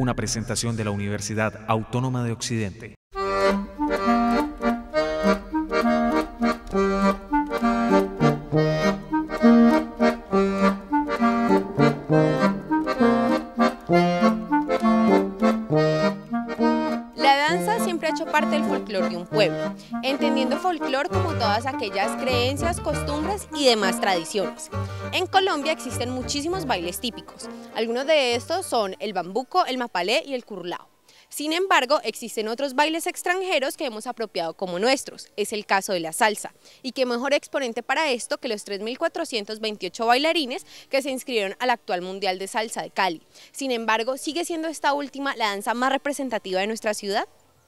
Una presentación de la Universidad Autónoma de Occidente. La danza siempre ha hecho parte del folclore de un pueblo, entendiendo folclore como todas aquellas creencias, costumbres y demás tradiciones. En Colombia existen muchísimos bailes típicos, algunos de estos son el bambuco, el mapalé y el currulao. Sin embargo, existen otros bailes extranjeros que hemos apropiado como nuestros, es el caso de la salsa, y qué mejor exponente para esto que los 3.428 bailarines que se inscribieron al actual Mundial de Salsa de Cali. Sin embargo, ¿sigue siendo esta última la danza más representativa de nuestra ciudad?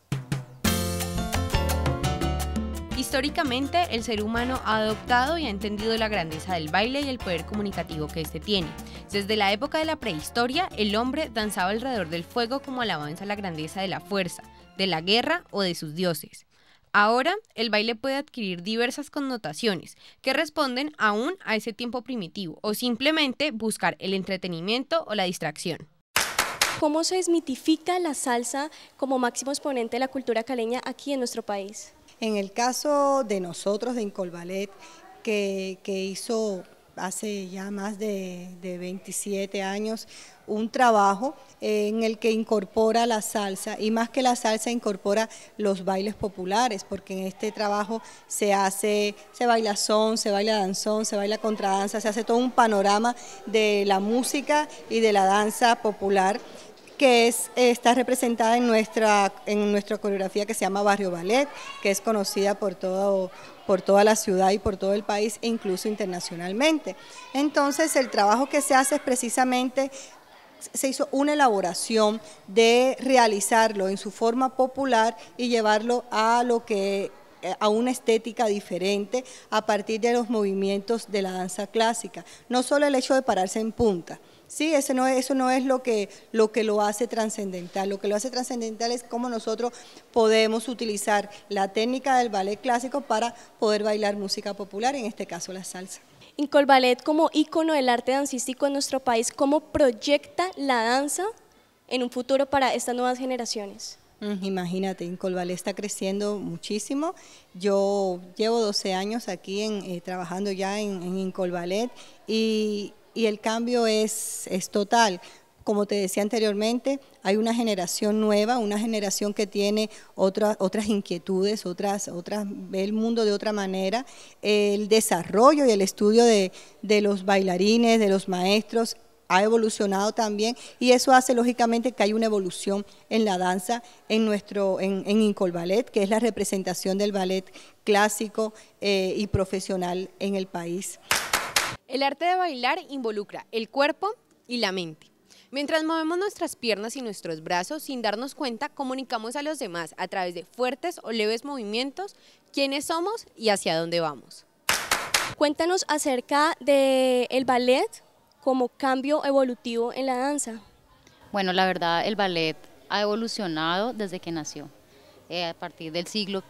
Históricamente, el ser humano ha adoptado y ha entendido la grandeza del baile y el poder comunicativo que éste tiene. Desde la época de la prehistoria, el hombre danzaba alrededor del fuego como alabanza a la grandeza de la fuerza, de la guerra o de sus dioses. Ahora, el baile puede adquirir diversas connotaciones que responden aún a ese tiempo primitivo o simplemente buscar el entretenimiento o la distracción. ¿Cómo se desmitifica la salsa como máximo exponente de la cultura caleña aquí en nuestro país? En el caso de nosotros, de Incolballet, que hizo hace ya más de 27 años un trabajo en el que incorpora la salsa, y más que la salsa incorpora los bailes populares, porque en este trabajo se baila son, se baila danzón, se baila contradanza, se hace todo un panorama de la música y de la danza popular, que está representada en nuestra coreografía que se llama Barrio Ballet, que es conocida por toda la ciudad y por todo el país e incluso internacionalmente. Entonces el trabajo que se hace es precisamente, se hizo una elaboración de realizarlo en su forma popular y llevarlo a una estética diferente a partir de los movimientos de la danza clásica. No solo el hecho de pararse en punta. Sí, eso no es lo que lo hace trascendental. Lo que lo hace trascendental es cómo nosotros podemos utilizar la técnica del ballet clásico para poder bailar música popular, en este caso la salsa. Incolballet, como ícono del arte dancístico en nuestro país, ¿cómo proyecta la danza en un futuro para estas nuevas generaciones? Imagínate, Incolballet está creciendo muchísimo. Yo llevo 12 años aquí trabajando ya en Incolballet y el cambio es total. Como te decía anteriormente, hay una generación nueva, una generación que tiene otras inquietudes, ve el mundo de otra manera. El desarrollo y el estudio de los bailarines, de los maestros, ha evolucionado también, y eso hace lógicamente que hay una evolución en la danza en Incolballet, que es la representación del ballet clásico y profesional en el país. El arte de bailar involucra el cuerpo y la mente. Mientras movemos nuestras piernas y nuestros brazos sin darnos cuenta, comunicamos a los demás a través de fuertes o leves movimientos quiénes somos y hacia dónde vamos. Cuéntanos acerca del ballet como cambio evolutivo en la danza. Bueno, la verdad el ballet ha evolucionado desde que nació, a partir del siglo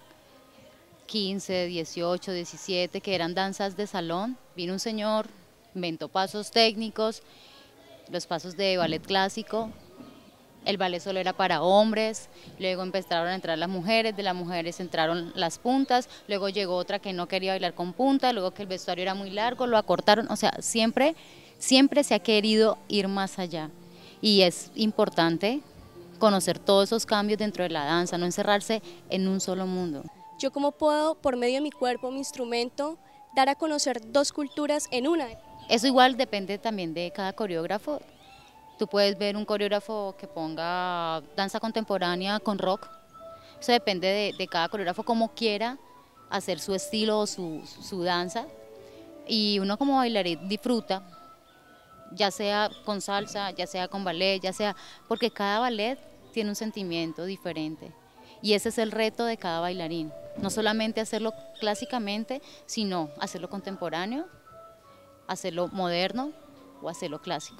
XV, XVIII, XVII, que eran danzas de salón. Vino un señor, inventó pasos técnicos, los pasos de ballet clásico. El ballet solo era para hombres, luego empezaron a entrar las mujeres, de las mujeres entraron las puntas, luego llegó otra que no quería bailar con punta, luego que el vestuario era muy largo, lo acortaron, o sea, siempre se ha querido ir más allá, y es importante conocer todos esos cambios dentro de la danza, no encerrarse en un solo mundo. ¿Yo cómo puedo, por medio de mi cuerpo, mi instrumento, dar a conocer dos culturas en una? Eso igual depende también de cada coreógrafo. Tú puedes ver un coreógrafo que ponga danza contemporánea con rock. Eso depende de cada coreógrafo, cómo quiera hacer su estilo o su danza. Y uno como bailarín disfruta, ya sea con salsa, ya sea con ballet, porque cada ballet tiene un sentimiento diferente. Y ese es el reto de cada bailarín. No solamente hacerlo clásicamente, sino hacerlo contemporáneo, hacerlo moderno o hacerlo clásico.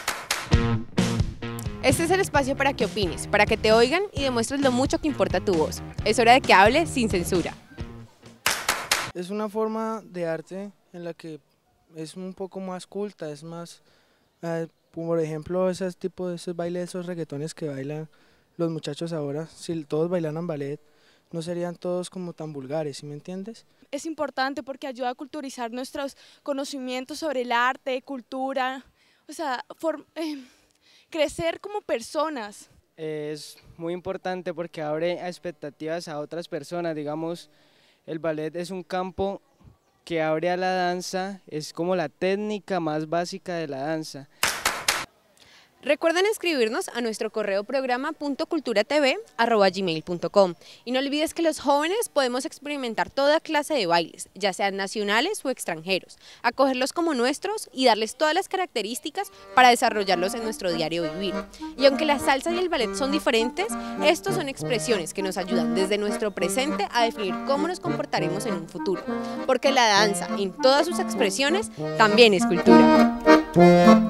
Este es el espacio para que opines, para que te oigan y demuestres lo mucho que importa tu voz. Es hora de que hables sin censura. Es una forma de arte en la que es un poco más culta, es más, por ejemplo, esos bailes, esos reggaetones que bailan los muchachos ahora, si todos bailaran ballet, no serían todos como tan vulgares, ¿sí me entiendes? Es importante porque ayuda a culturizar nuestros conocimientos sobre el arte, cultura, o sea, crecer como personas. Es muy importante porque abre expectativas a otras personas, digamos, el ballet es un campo que abre a la danza, es como la técnica más básica de la danza. Recuerden escribirnos a nuestro correo programa.culturatv@gmail.com y no olvides que los jóvenes podemos experimentar toda clase de bailes, ya sean nacionales o extranjeros, acogerlos como nuestros y darles todas las características para desarrollarlos en nuestro diario vivir. Y aunque la salsa y el ballet son diferentes, estos son expresiones que nos ayudan desde nuestro presente a definir cómo nos comportaremos en un futuro, porque la danza en todas sus expresiones también es cultura.